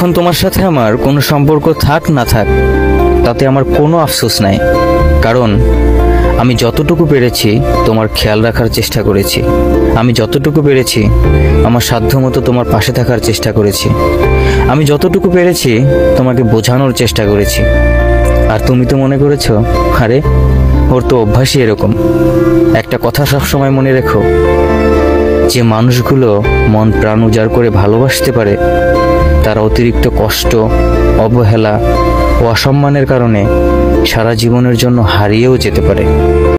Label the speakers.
Speaker 1: এখন তোমার সাথে আমার কোনো সম্পর্ক থাক না থাক তাতে আমার কোনো আফসোস নাই, কারণ আমি যতটুকু পেরেছি তোমার খেয়াল রাখার চেষ্টা করেছি। আমি যতটুকু পেরেছি আমার সাধ্যমতো তোমার পাশে থাকার চেষ্টা করেছি। আমি যতটুকু পেরেছি তোমাকে বোঝানোর চেষ্টা করেছি। আর তুমি তো মনে করেছো আরে ওর তো অভ্যাসই এরকম। একটা কথা সবসময় মনে রেখো, যে মানুষগুলো মন প্রাণ উজাড় করে ভালোবাসতে পারে তারা অতিরিক্ত কষ্ট, অবহেলা ও অসম্মানের কারণে সারা জীবনের জন্য হারিয়েও যেতে পারে।